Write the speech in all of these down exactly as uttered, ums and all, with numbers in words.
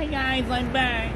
Hi guys, I'm back.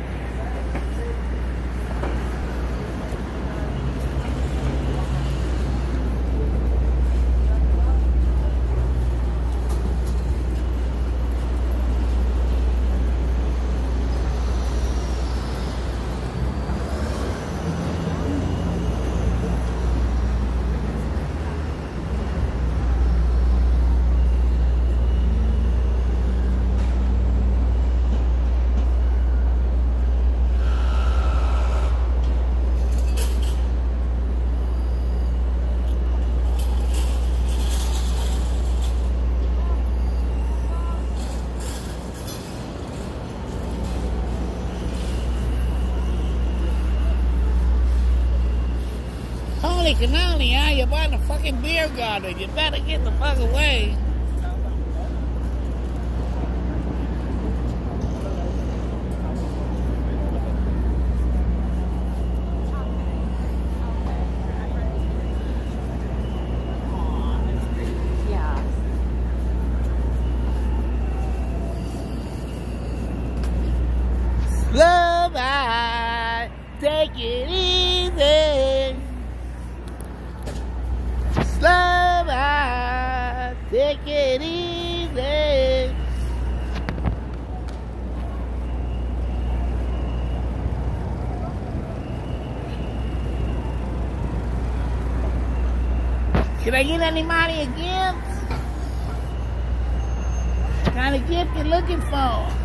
Holy cannoli, huh? You're by the fucking beer garden. You better get the fuck away. Slow by, take it easy. Slow by, take it easy. Can I get anybody a gift? What kind of gift you looking for?